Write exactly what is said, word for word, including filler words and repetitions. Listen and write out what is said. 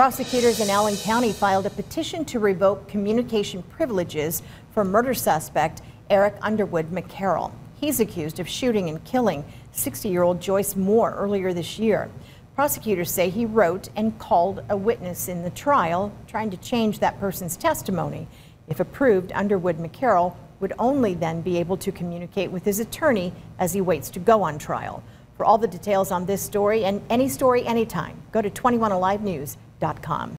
Prosecutors in Allen County filed a petition to revoke communication privileges for murder suspect Eric Underwood McCarroll. He's accused of shooting and killing sixty-year-old Joyce Moore earlier this year. Prosecutors say he wrote and called a witness in the trial, trying to change that person's testimony. If approved, Underwood McCarroll would only then be able to communicate with his attorney as he waits to go on trial. For all the details on this story and any story anytime, go to twenty-one alive news dot com.